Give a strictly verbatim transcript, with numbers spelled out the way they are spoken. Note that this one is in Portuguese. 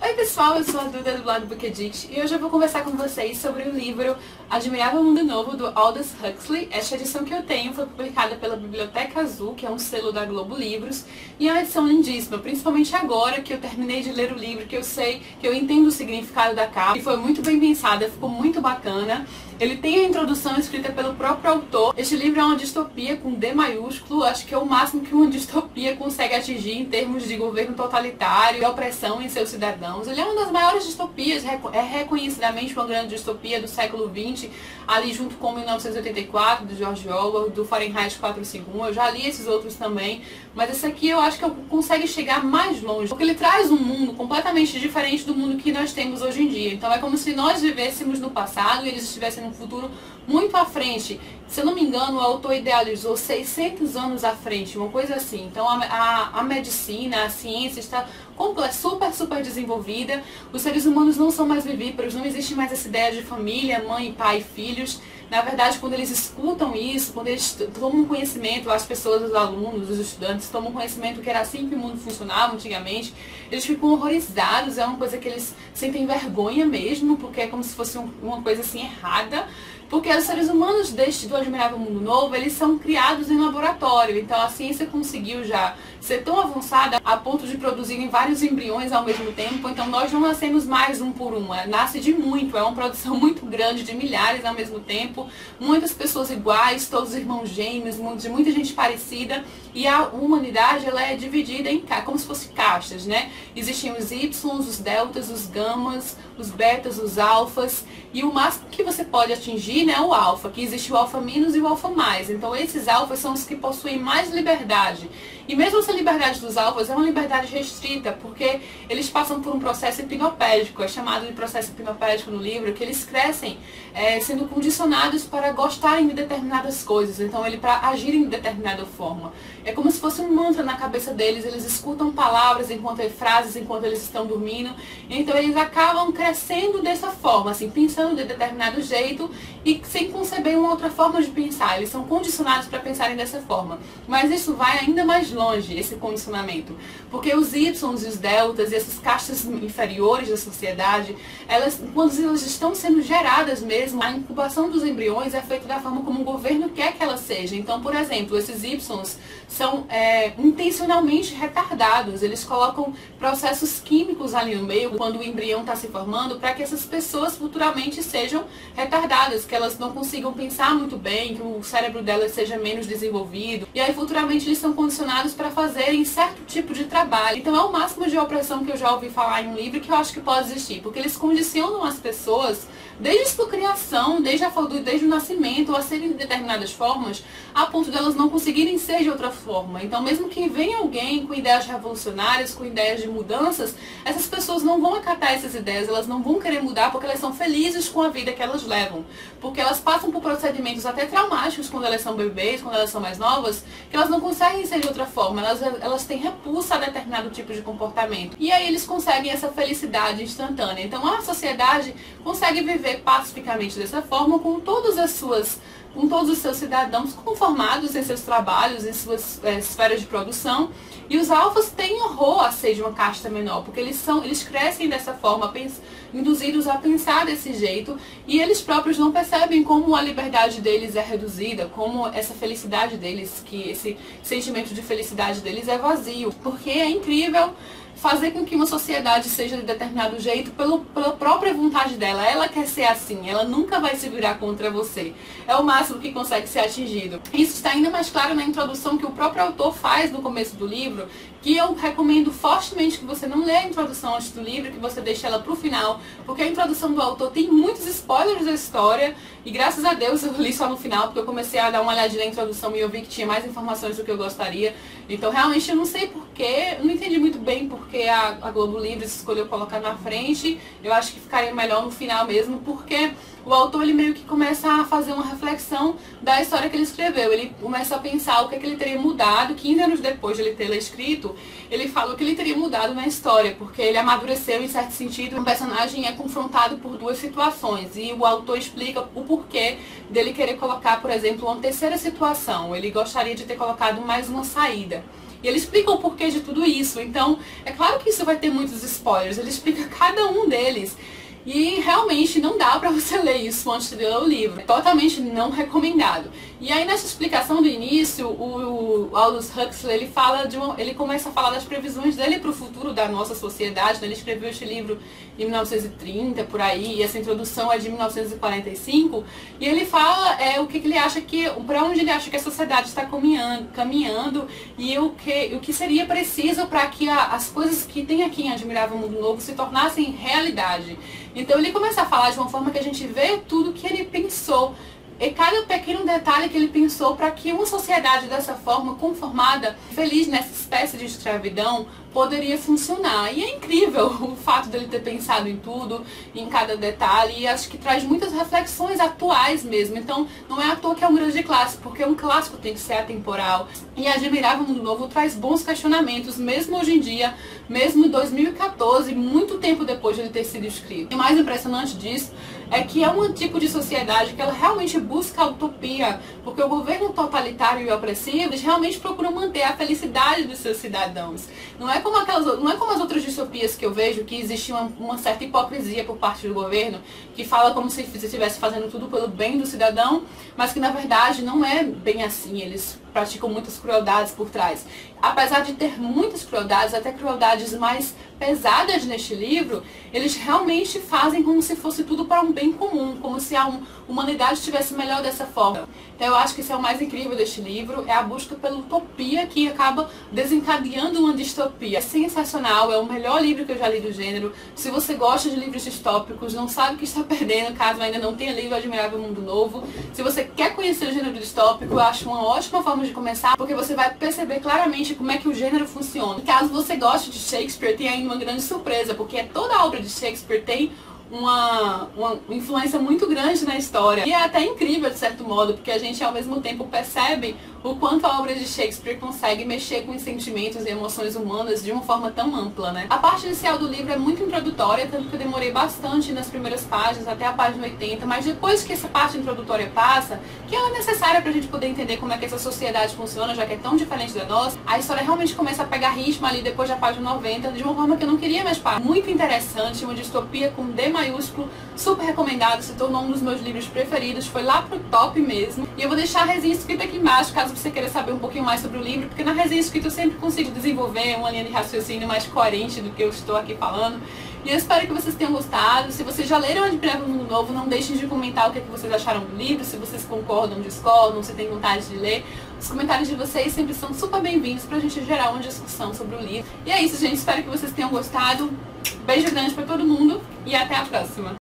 Oi pessoal, eu sou a Duda do blog Book Addict e hoje eu vou conversar com vocês sobre o livro Admirável Mundo Novo, do Aldous Huxley. Esta edição que eu tenho foi publicada pela Biblioteca Azul, que é um selo da Globo Livros, e é uma edição lindíssima, principalmente agora que eu terminei de ler o livro, que eu sei, que eu entendo o significado da capa, e foi muito bem pensada, ficou muito bacana. Ele tem a introdução escrita pelo próprio autor. Este livro é uma distopia com D maiúsculo, acho que é o máximo que uma distopia consegue atingir em termos de governo totalitário e opressão em seus cidadãos. Ele é uma das maiores distopias, é reconhecidamente uma grande distopia do século vinte, ali junto com mil novecentos e oitenta e quatro, do George Orwell, do Fahrenheit quatrocentos e cinquenta e um. Eu já li esses outros também, mas esse aqui eu acho que consegue chegar mais longe, porque ele traz um mundo completamente diferente do mundo que nós temos hoje em dia. Então é como se nós vivêssemos no passado e eles estivessem no futuro muito à frente. Se eu não me engano, o autor idealizou seiscentos anos à frente, uma coisa assim. Então a, a, a medicina, a ciência está super, super desenvolvida. Os seres humanos não são mais vivíparos, não existe mais essa ideia de família, mãe, pai, filhos. Na verdade, quando eles escutam isso, quando eles tomam conhecimento, as pessoas, os alunos, os estudantes tomam conhecimento que era assim que o mundo funcionava antigamente, eles ficam horrorizados, é uma coisa que eles sentem vergonha mesmo, porque é como se fosse um, uma coisa assim errada. Porque os seres humanos deste do Admirável Mundo Novo, eles são criados em laboratório. Então a ciência conseguiu já ser tão avançada a ponto de produzirem vários embriões ao mesmo tempo. Então nós não nascemos mais um por um, nasce de muito, é uma produção muito grande, de milhares ao mesmo tempo. Muitas pessoas iguais, todos irmãos gêmeos, de muita gente parecida. E a humanidade, ela é dividida em como se fosse caixas, né? Existem os Y, os deltas, os gamas, os betas, os alfas. E o máximo que você pode atingir, né, é o alfa, que existe o alfa minus e o alfa mais. Então esses alfas são os que possuem mais liberdade. E mesmo essa liberdade dos alfas é uma liberdade restrita, porque eles passam por um processo hipnopédico, é chamado de processo hipnopédico no livro, que eles crescem é, sendo condicionados para gostarem de determinadas coisas, então ele para agirem de determinada forma. É como se fosse um mantra na cabeça deles, eles escutam palavras, enquanto frases enquanto eles estão dormindo, então eles acabam crescendo dessa forma, assim, pensando de determinado jeito e sem conceber uma outra forma de pensar, eles são condicionados para pensarem dessa forma. Mas isso vai ainda mais longe, esse condicionamento, porque os Y e os deltas e essas castas inferiores da sociedade, elas, quando elas estão sendo geradas mesmo, a incubação dos embriões é feita da forma como o governo quer que ela seja. Então, por exemplo, esses Y são é, intencionalmente retardados, eles colocam processos químicos ali no meio, quando o embrião está se formando, para que essas pessoas futuramente sejam retardadas, que elas não consigam pensar muito bem, que o cérebro delas seja menos desenvolvido, e aí futuramente eles são condicionados para fazerem certo tipo de trabalho. Então é o máximo de opressão que eu já ouvi falar em um livro que eu acho que pode existir, porque eles condicionam as pessoas desde sua criação, desde, a, desde o nascimento, a serem de determinadas formas, a ponto de elas não conseguirem ser de outra forma. Então mesmo que venha alguém com ideias revolucionárias, com ideias de mudanças, essas pessoas não vão acatar essas ideias, elas não vão querer mudar porque elas são felizes com a vida que elas levam. Porque elas passam por procedimentos até traumáticos quando elas são bebês, quando elas são mais novas, que elas não conseguem ser de outra forma, elas, elas têm repulsa a determinado tipo de comportamento. E aí eles conseguem essa felicidade instantânea. Então a sociedade consegue viver pacificamente dessa forma com todas as suas, com todos os seus cidadãos conformados em seus trabalhos, em suas é, esferas de produção. E os alfas têm horror a ser de uma casta menor, porque eles são, eles crescem dessa forma, induzidos a pensar desse jeito, e eles próprios não percebem como a liberdade deles é reduzida, como essa felicidade deles, que esse sentimento de felicidade deles é vazio, porque é incrível fazer com que uma sociedade seja de determinado jeito pelo, pela própria vontade dela. Ela quer ser assim, ela nunca vai se virar contra você. É o máximo que consegue ser atingido. Isso está ainda mais claro na introdução que o próprio autor faz no começo do livro, que eu recomendo fortemente que você não leia a introdução antes do livro, que você deixe ela para o final, porque a introdução do autor tem muitos spoilers da história, e graças a Deus eu li só no final, porque eu comecei a dar uma olhadinha na introdução e eu vi que tinha mais informações do que eu gostaria. Então realmente eu não sei porquê, eu não entendi muito bem porque a, a Globo Livros escolheu colocar na frente. Eu acho que ficaria melhor no final mesmo, porque o autor ele meio que começa a fazer uma reflexão da história que ele escreveu. Ele começa a pensar o que, é que ele teria mudado, quinze anos depois de ele ter escrito, ele fala o que ele teria mudado na história, porque ele amadureceu em certo sentido. O personagem é confrontado por duas situações e o autor explica o porquê dele querer colocar, por exemplo, uma terceira situação. Ele gostaria de ter colocado mais uma saída. E ele explica o porquê de tudo isso. Então, é claro que isso vai ter muitos spoilers, ele explica cada um deles. E realmente não dá pra você ler isso antes de ler o livro. É totalmente não recomendado. E aí nessa explicação do início, o, o Aldous Huxley, ele fala de uma, ele começa a falar das previsões dele pro futuro da nossa sociedade. Ele escreveu este livro em mil novecentos e trinta, por aí, e essa introdução é de mil novecentos e quarenta e cinco. E ele fala é, o que, que ele acha que, para onde ele acha que a sociedade está caminhando, caminhando e o que, o que seria preciso para que a, as coisas que tem aqui em Admirável Mundo Novo se tornassem realidade. Então ele começa a falar de uma forma que a gente vê tudo que ele pensou. E cada pequeno detalhe que ele pensou para que uma sociedade dessa forma, conformada, feliz nessa espécie de escravidão, poderia funcionar. E é incrível o fato dele ter pensado em tudo, em cada detalhe, e acho que traz muitas reflexões atuais mesmo. Então não é à toa que é um grande clássico, porque um clássico tem que ser atemporal. E Admirável Mundo Novo traz bons questionamentos, mesmo hoje em dia, mesmo em dois mil e quatorze, muito tempo depois de ele ter sido escrito. E o mais impressionante disso é que é um tipo de sociedade que ela realmente busca a utopia, porque o governo totalitário e opressivo, eles realmente procuram manter a felicidade dos seus cidadãos. Não é como aquelas, não é como as outras distopias que eu vejo, que existe uma, uma certa hipocrisia por parte do governo, que fala como se estivesse fazendo tudo pelo bem do cidadão, mas que na verdade não é bem assim. Eles praticam muitas crueldades por trás. Apesar de ter muitas crueldades, até crueldades mais pesadas neste livro, eles realmente fazem como se fosse tudo para um bem comum, como se a humanidade estivesse melhor dessa forma. Então eu acho que isso é o mais incrível deste livro, é a busca pela utopia que acaba desencadeando uma distopia. É sensacional, é o melhor livro que eu já li do gênero. Se você gosta de livros distópicos, não sabe o que está perdendo caso ainda não tenha lido Admirável Mundo Novo. Se você quer conhecer o gênero distópico, eu acho uma ótima forma de começar, porque você vai perceber claramente como é que o gênero funciona. Caso você goste de Shakespeare, tem ainda uma grande surpresa, porque toda a obra de Shakespeare tem Uma, uma influência muito grande na história. E é até incrível, de certo modo, porque a gente ao mesmo tempo percebe o quanto a obra de Shakespeare consegue mexer com os sentimentos e emoções humanas de uma forma tão ampla, né? A parte inicial do livro é muito introdutória, tanto que eu demorei bastante nas primeiras páginas, até a página oitenta, mas depois que essa parte introdutória passa, que ela é necessária pra gente poder entender como é que essa sociedade funciona, já que é tão diferente da nossa, a história realmente começa a pegar ritmo ali depois da página noventa, de uma forma que eu não queria mais parar. Muito interessante, uma distopia com D maiúsculo, super recomendado, se tornou um dos meus livros preferidos, foi lá pro top mesmo. E eu vou deixar a resenha escrita aqui embaixo, caso você queira saber um pouquinho mais sobre o livro, porque na resenha escrita eu sempre consigo desenvolver uma linha de raciocínio mais coerente do que eu estou aqui falando. E eu espero que vocês tenham gostado. Se vocês já leram Admirável Mundo Novo, não deixem de comentar o que, é que vocês acharam do livro, se vocês concordam, discordam, se têm vontade de ler. Os comentários de vocês sempre são super bem-vindos pra gente gerar uma discussão sobre o livro. E é isso, gente. Espero que vocês tenham gostado. Beijo grande pra todo mundo e até a próxima.